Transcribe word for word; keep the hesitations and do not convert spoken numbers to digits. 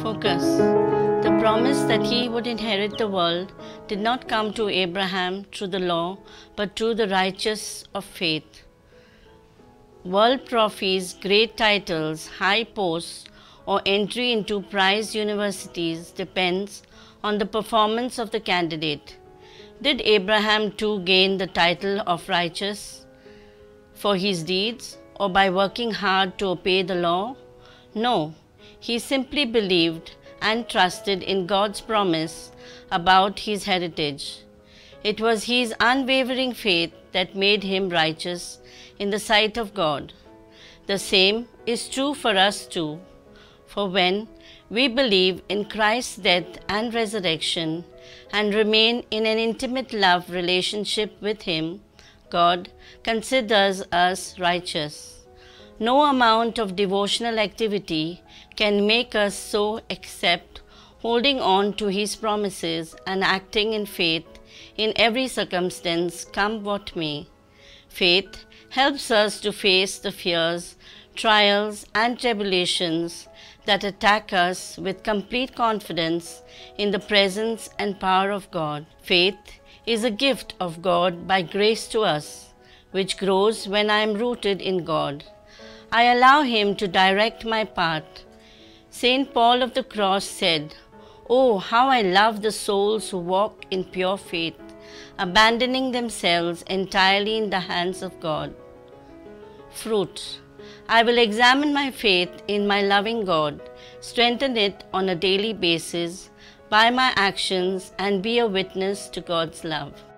Focus. The promise that he would inherit the world did not come to Abraham through the law, but through the righteousness of faith. World trophies, great titles, high posts, or entry into prized universities depends on the performance of the candidate. Did Abraham too gain the title of righteous for his deeds, or by working hard to obey the law? No, he simply believed and trusted in God's promise about his heritage. It was his unwavering faith that made him righteous in the sight of God. The same is true for us too, for when we believe in Christ's death and resurrection and remain in an intimate love relationship with Him, God considers us righteous. No amount of devotional activity can make us so except holding on to His promises and acting in faith in every circumstance, come what may. Faith helps us to face the fears, trials, and tribulations that attack us with complete confidence in the presence and power of God. Faith is a gift of God by grace to us, which grows when I am rooted in God. I allow Him to direct my path. Saint Paul of the Cross said, "Oh, how I love the souls who walk in pure faith, abandoning themselves entirely in the hands of God." Fruit. I will examine my faith in my loving God, strengthen it on a daily basis by my actions, and be a witness to God's love.